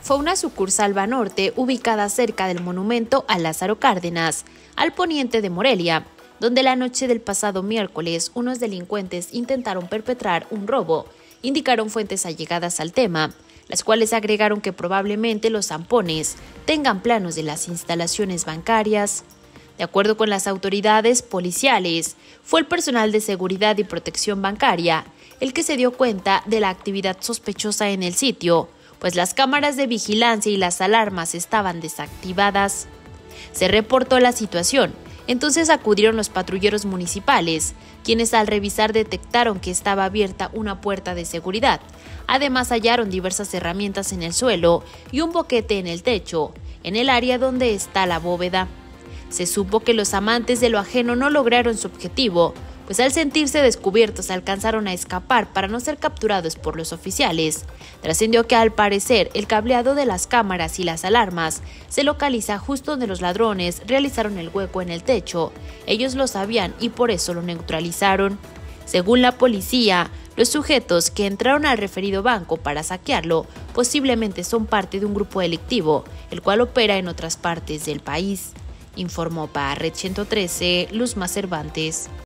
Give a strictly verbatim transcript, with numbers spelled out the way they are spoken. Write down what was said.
fue una sucursal Banorte ubicada cerca del monumento a Lázaro Cárdenas, al poniente de Morelia, donde la noche del pasado miércoles unos delincuentes intentaron perpetrar un robo, indicaron fuentes allegadas al tema, las cuales agregaron que probablemente los zampones tengan planos de las instalaciones bancarias. De acuerdo con las autoridades policiales, fue el personal de seguridad y protección bancaria el que se dio cuenta de la actividad sospechosa en el sitio, pues las cámaras de vigilancia y las alarmas estaban desactivadas. Se reportó la situación, entonces acudieron los patrulleros municipales, quienes al revisar detectaron que estaba abierta una puerta de seguridad. Además hallaron diversas herramientas en el suelo y un boquete en el techo, en el área donde está la bóveda. Se supo que los amantes de lo ajeno no lograron su objetivo, pues al sentirse descubiertos alcanzaron a escapar para no ser capturados por los oficiales. Trascendió que al parecer el cableado de las cámaras y las alarmas se localiza justo donde los ladrones realizaron el hueco en el techo. Ellos lo sabían y por eso lo neutralizaron. Según la policía, los sujetos que entraron al referido banco para saquearlo posiblemente son parte de un grupo delictivo, el cual opera en otras partes del país. Informó para Red ciento trece, Luzma Cervantes.